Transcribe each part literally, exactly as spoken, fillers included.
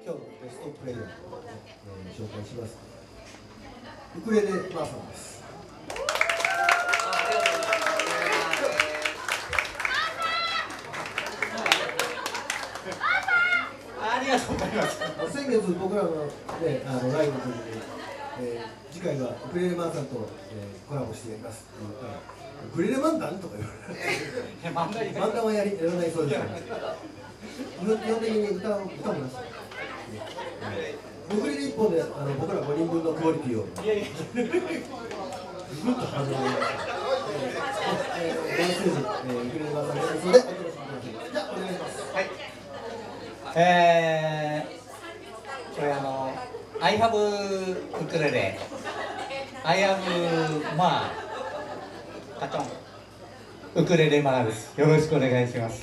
今日のベストプレイヤーを、えー、紹介します。ウクレレマーさんです。 ありがとうございます。 先月僕らの、ね、あのライブの時に、えー、次回はウクレレマンさんと、えー、コラボしてやりますって言ったら、ウクレレマンダンとか言われて、漫談はやりやらないそうですから、基本的に歌を歌もなし。ウクレレ一本であの僕らごにんぶんのクオリティをぐっと反応して、えー、えー、ステージ、えー、ウクレレマンさんの演奏でお楽しみください。じゃあお願いします。はい。 えー、これあの I have ウクレレ I have まあカチョンウクレレマーです。よろしくお願いします。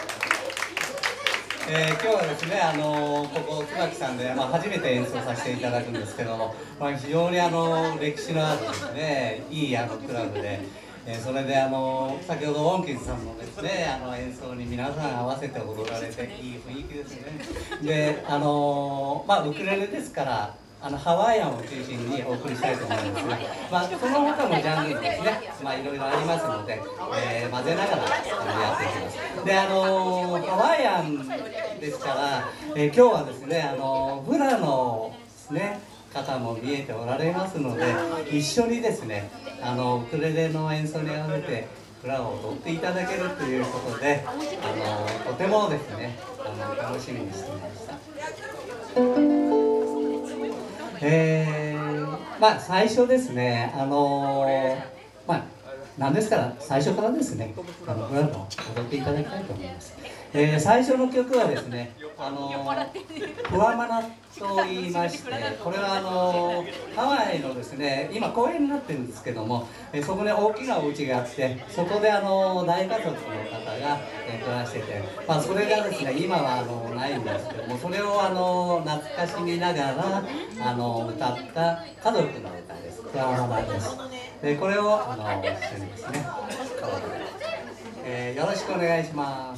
えー、今日はですね、あのここ椿さんで、まあ、初めて演奏させていただくんですけども、まあ、非常にあの歴史のあるですね、いいあのクラブで、えー、それであの先ほどウォンキンズさんのですね、あの演奏に皆さん合わせて踊られていい雰囲気ですね。で、あのまあウクレレですから。あのハワイアンを中心にお送りしたいと思いますが、まあ、その他のジャンルですね、まあ、いろいろありますので、えー、混ぜながらやっていきます。で、あのー、ハワイアンですから、えー、今日はですね、あのー、フラのですね、方も見えておられますので、一緒にですね、あのウクレレの演奏に合わせてフラを踊っていただけるということで、あのー、とてもですね、あの楽しみにしていました。えー、まあ最初ですね、あのー、まあなんですから最初からですね、あのフラを踊っていただきたいと思います。えー、最初の曲はですね、あのー、フワマナと言いまして、これはあのー、ハワイのですね、今公園になってるんですけども、えー、そこに大きなお家があって、そこであのー、大家族の方が、えー、暮らしてて、まあそれがですね、今はあのないんですけども、それをあのー、懐かしみながらあのー、歌った家族の歌です。フワマナです。でこれをあのー、一緒にですね、えー、よろしくお願いします。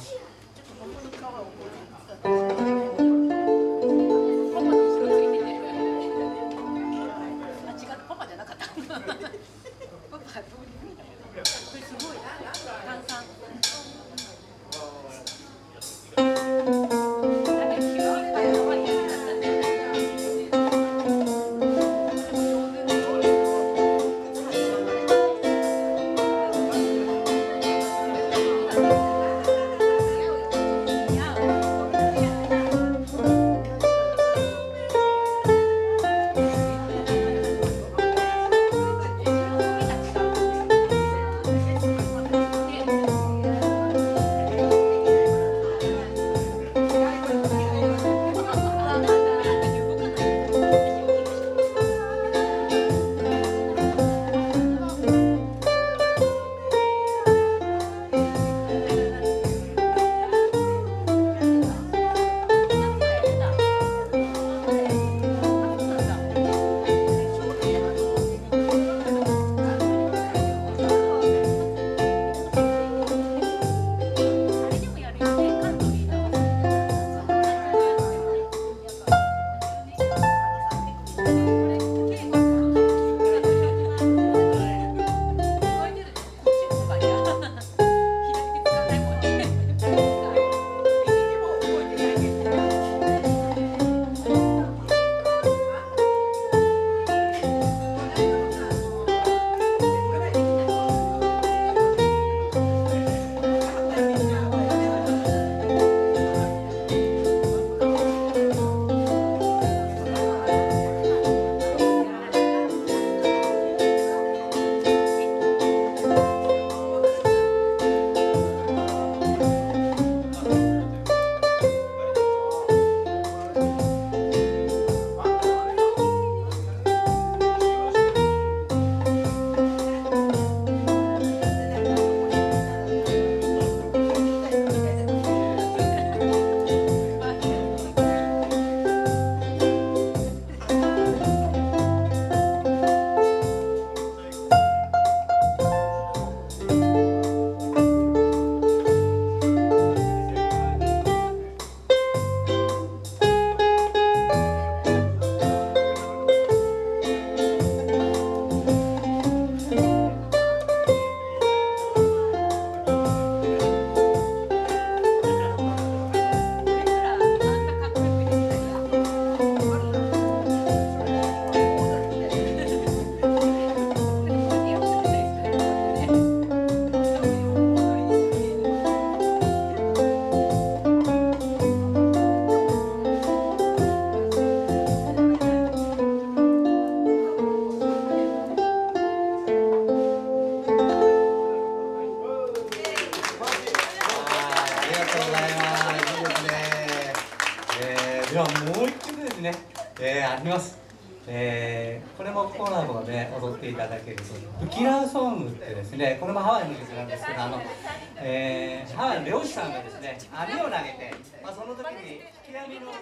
ではもう一曲ですね、えー、あります。えー、これもコラボで踊っていただけると「ウキラーソング」ってですね、これもハワイの曲なんですけど、あの、えー、ハワイの漁師さんがですね網を投げて、まあ、その時に引き網の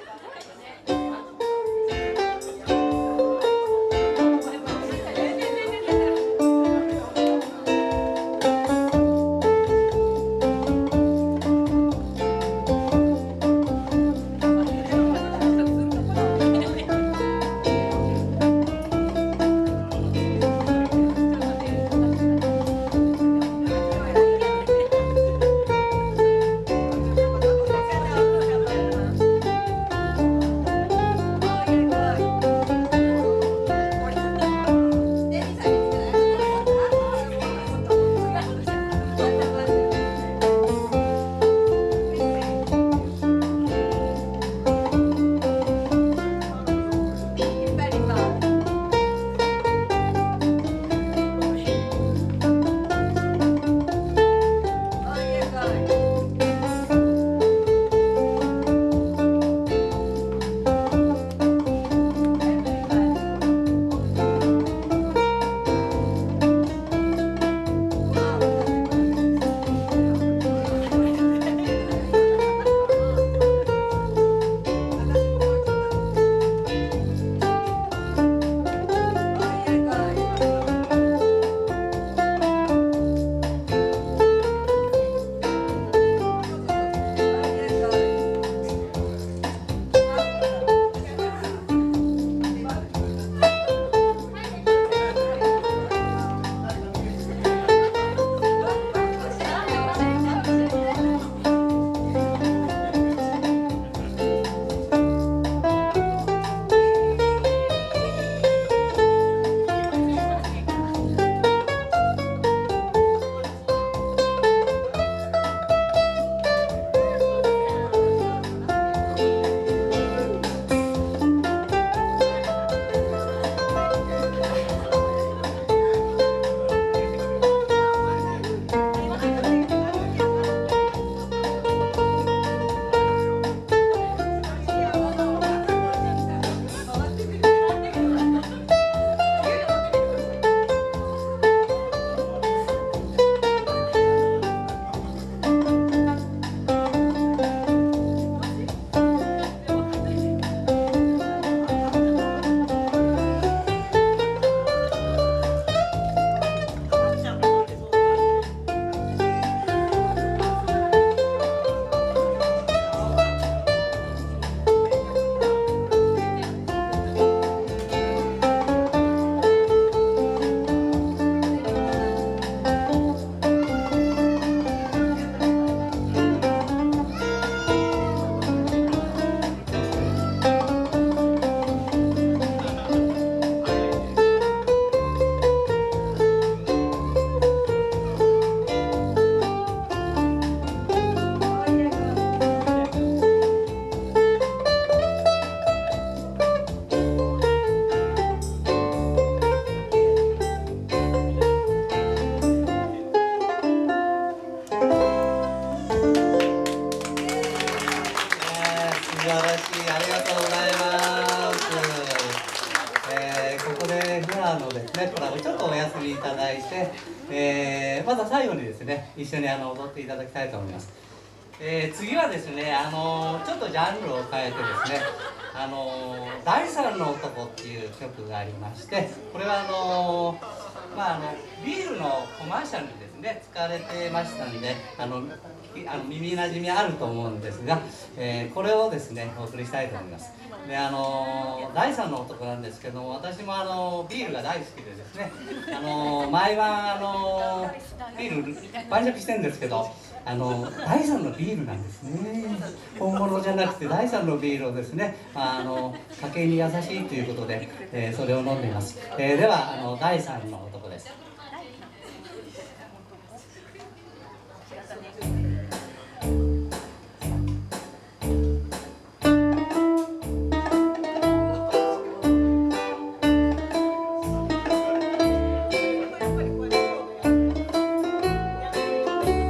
えー、また最後にですね一緒にあの踊っていただきたいと思います。えー、次はですねあのちょっとジャンルを変えてですねあの第三の男っていう曲がありまして、これはあのまああのビールのコマーシャルにですね使われてましたんで、あのあの耳なじみあると思うんですが、えー、これをですねお送りしたいと思います。であの第三の男なんですけども、私もあのビールが大好きでですね、あの毎晩あのビール晩酌してるんですけど、あの第三のビールなんですね。本物じゃなくて第三のビールをですね、あの家計に優しいということで、えー、それを飲んでいます。えー、ではあの第三の男です。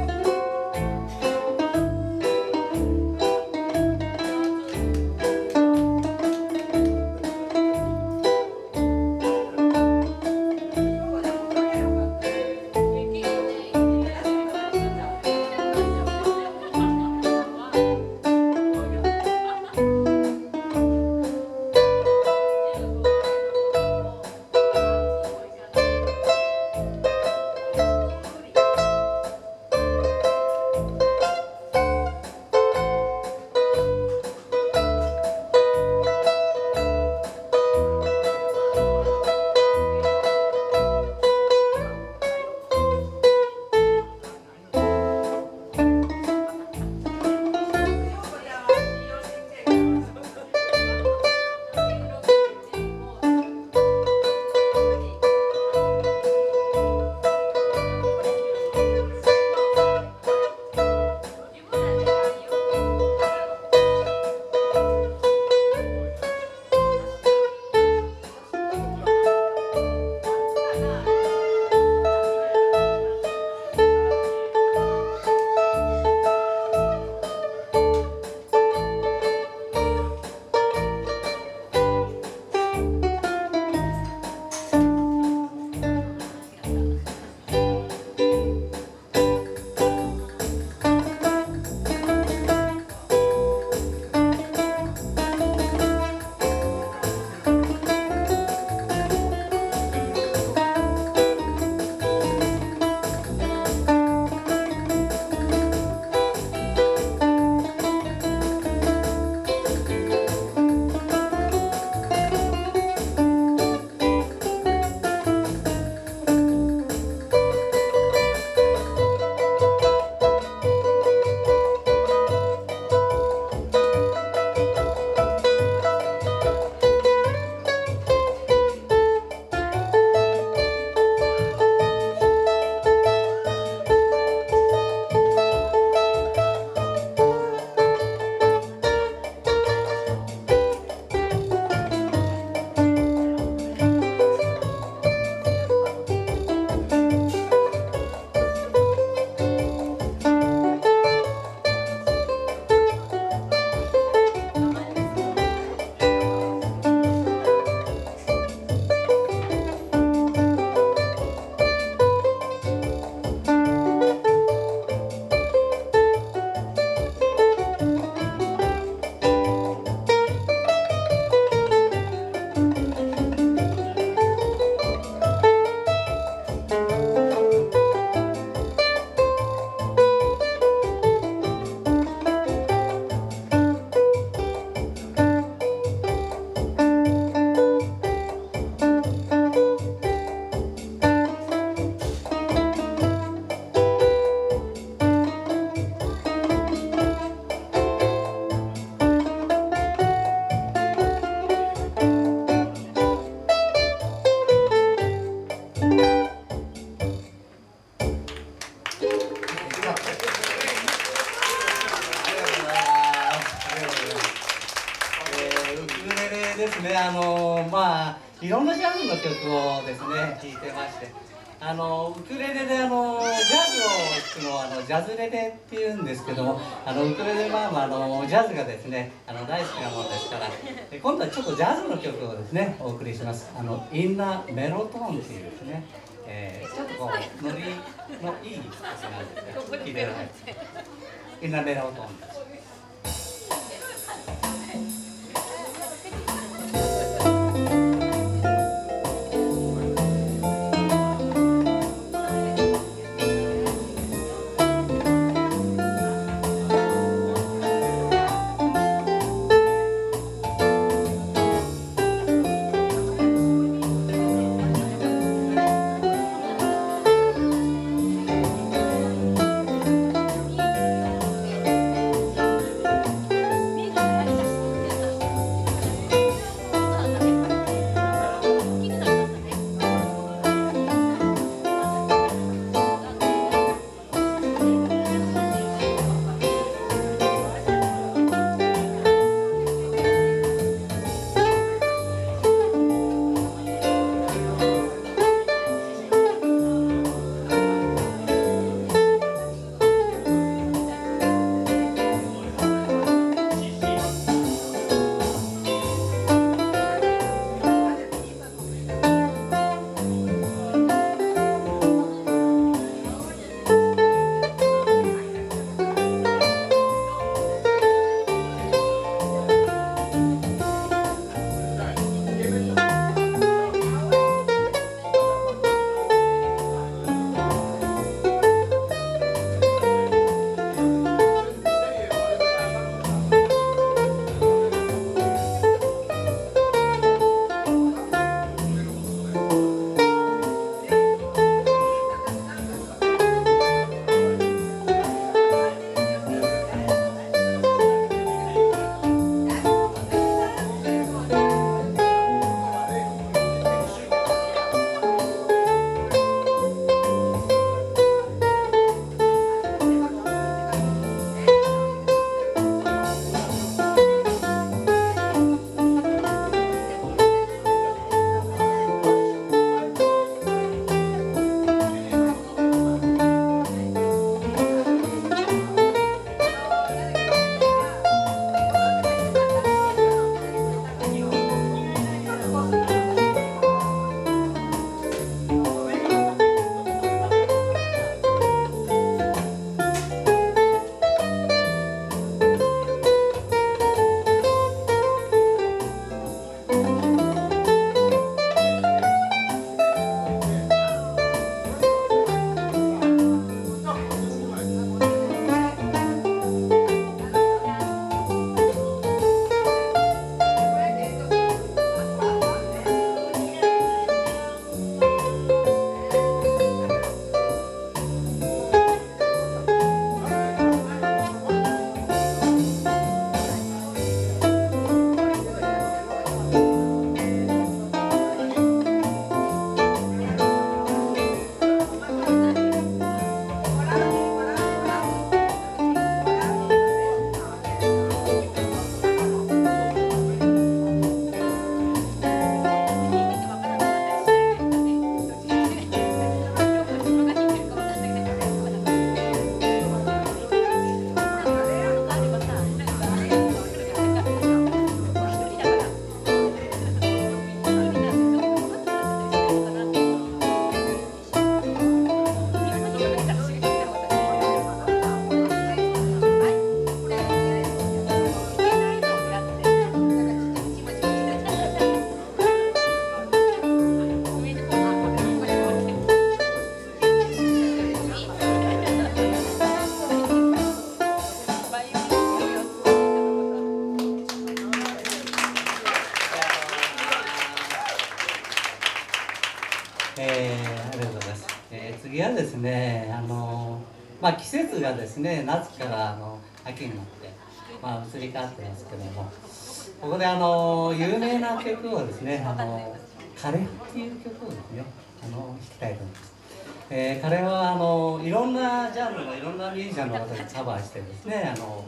「 レレですね、あのまあいろんなジャンルの曲をですね弾いてまして、あのウクレレであのジャズを弾くのをあのジャズレレっていうんですけども、あのウクレレは、まあ、あのジャズがですねあの大好きなものですから、今度はちょっとジャズの曲をですねお送りします。あのインナーメロトーンっていうですね、えー、ちょっとこうノリのいい曲なんですが、聴いてください。インナーメロトーンです。えー、ありがとうございます。えー、次はですね、あのまあ、季節がですね、夏からあの秋になって、まあ、移り変わってますけども、ここであの有名な曲をですね、あのカレーっていう曲をですね、あの弾きたいと思います。えー、彼はあのいろんなジャンルのいろんなミュージシャンの方がカバーしてですね、あの、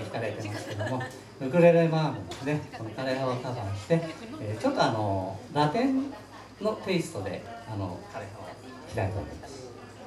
て弾かれてますけども、ウクレレマンもですね、この枯葉をカバーして、えー、ちょっとあのラテンのテイストであの枯葉を弾いております。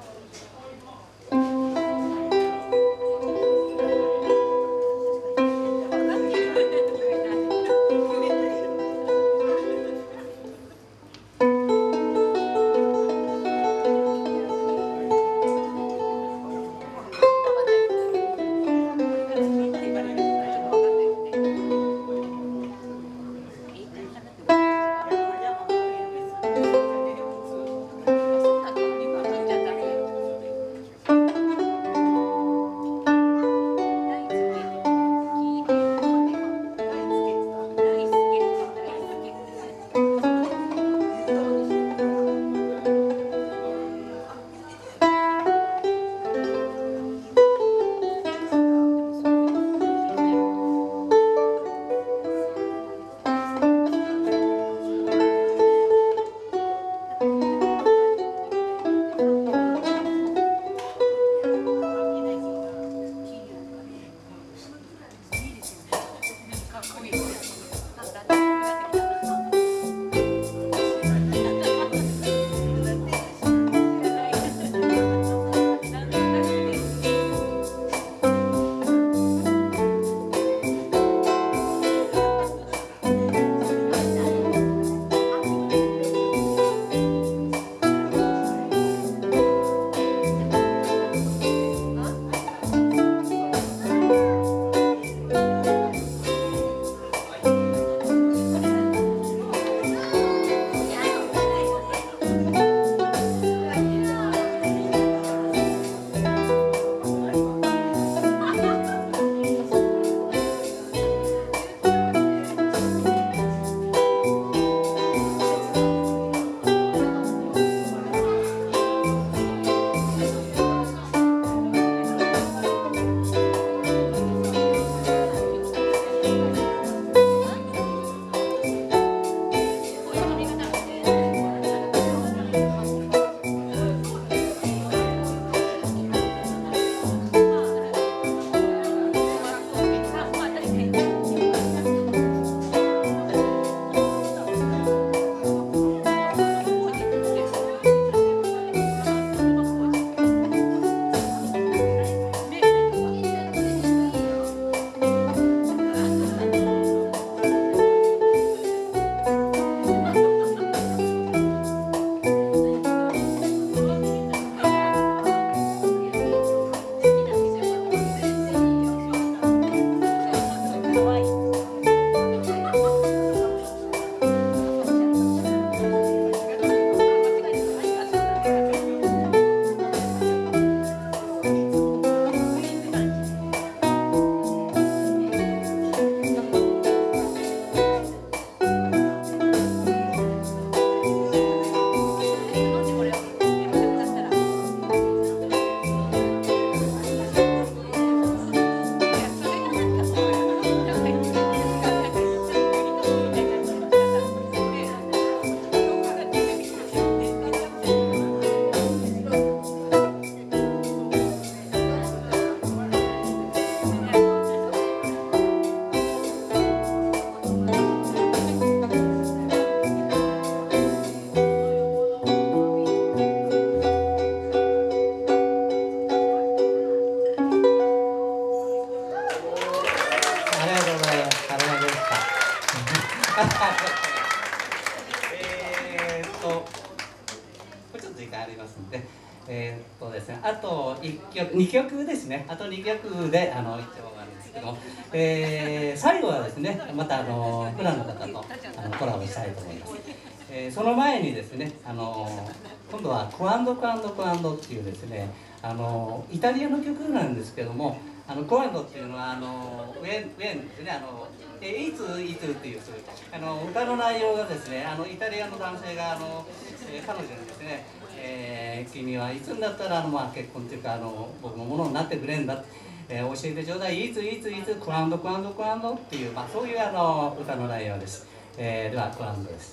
えーっとこれちょっと時間ありますんで、えー、っとですね、あといっきょくにきょくですね、あとにきょくであの一応終わるんですけども、えー、最後はですね、またあのプランの方とあのコラボしたいと思います。えー、その前にですね、あの今度はコアンドコアンドコアンドっていうですね、あのイタリアの曲なんですけども、あのコアンドっていうのはあのウェンウェンですね、あのえいついつっていうあの歌の内容がですね、あのイタリアの男性があの、えー、彼女にですね、えー、君はいつになったらあの、まあ、結婚っていうかあの僕のものになってくれんだ、えー、教えてちょうだい、いついついつコアンドコアンドコアンドっていう、まあ、そういうあの歌の内容です。えー、ではコアンドです。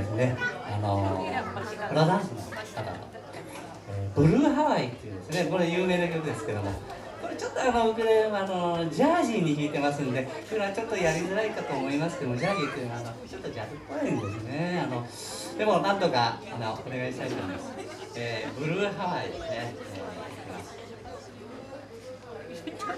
ですね、あのフラダンスの方の、えー、ブルーハワイっていうですね、これ有名な曲ですけども、これちょっとあのウクレレはあのジャージーに弾いてますんで、これはちょっとやりづらいかと思いますけども、ジャージーっていうのはあのちょっとジャズっぽいんですね。あのでもなんとかあのお願いしたいと思います。えー、ブルーハワイですね。えー、いきます。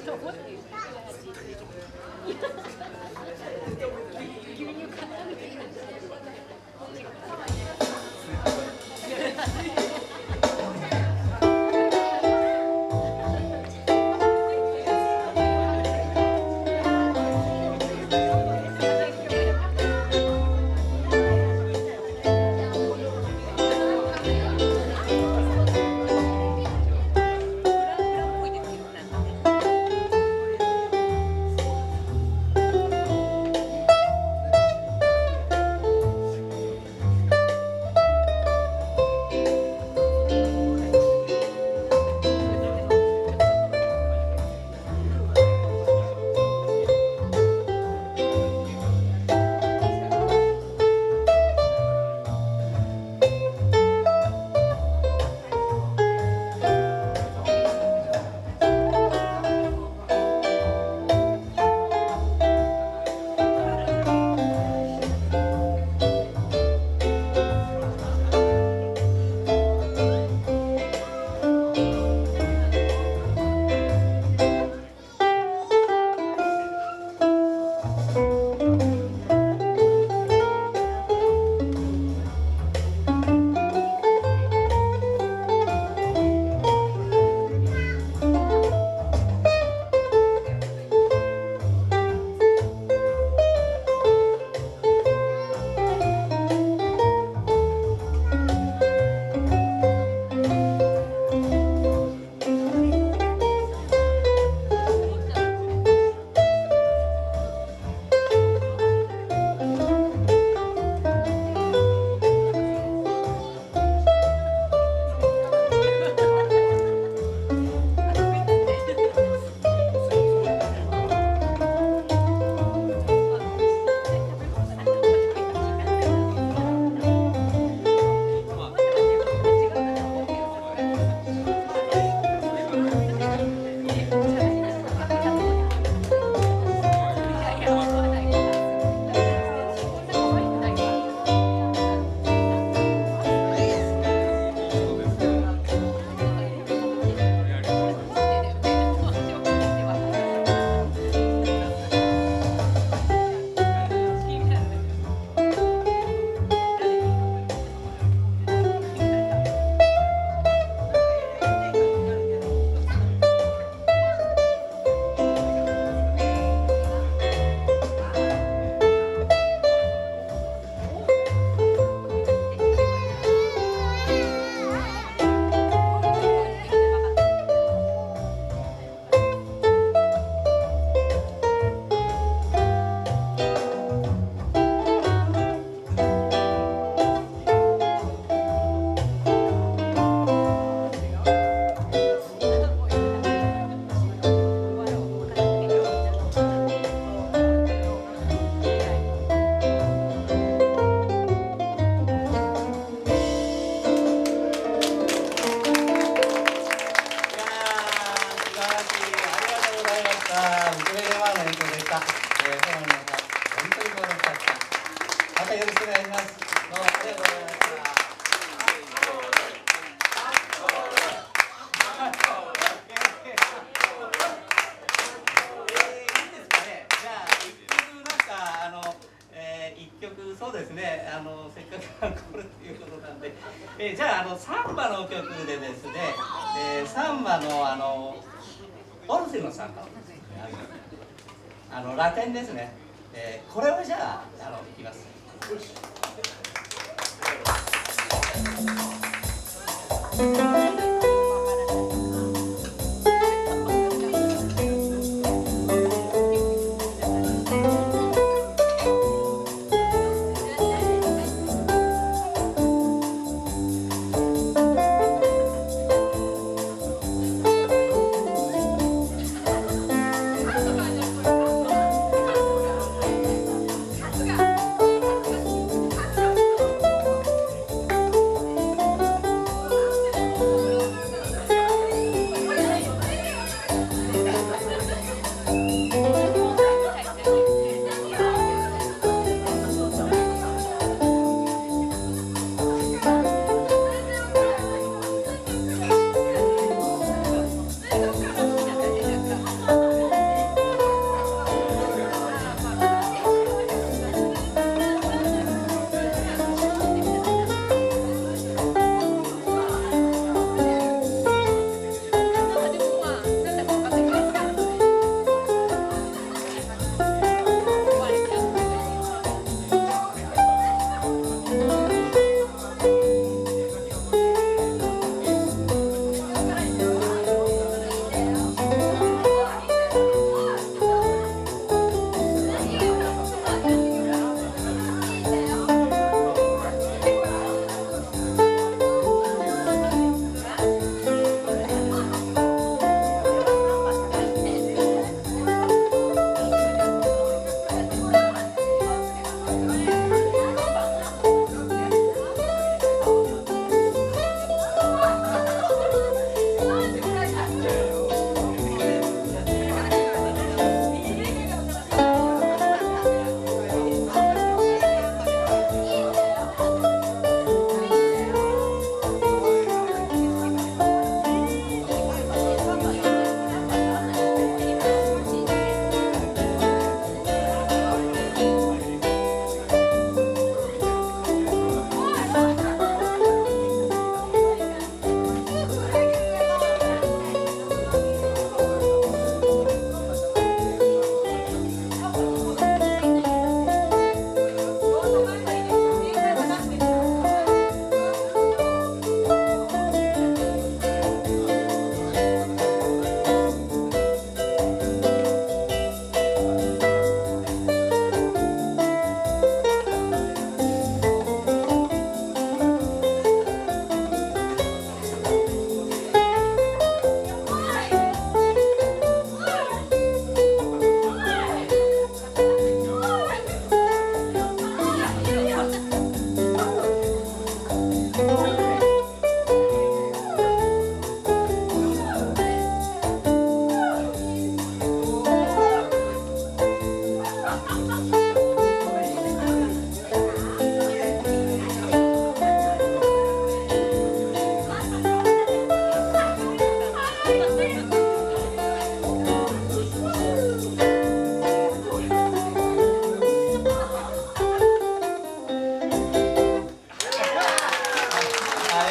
えー、じゃあ、あのサンバの曲でですね、えー、サンバのあのオルセのサンバあのラテンですね、えー、これをじゃあ、あのいきます。 Let's go.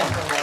がとうございます。